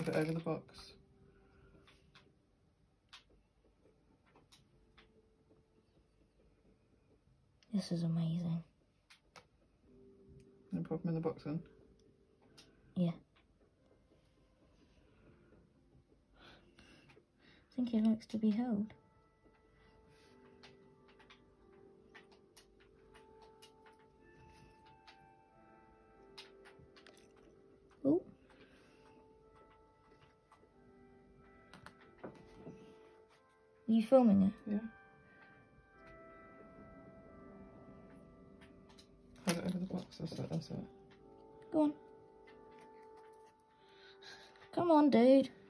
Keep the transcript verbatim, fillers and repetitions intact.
it over the box. This is amazing. And pop them in the box then? Yeah. I think he likes to be held. Oh. Are you filming it? Yeah. Hold it over the box, that's it, that's it. Go on. Come on, dude.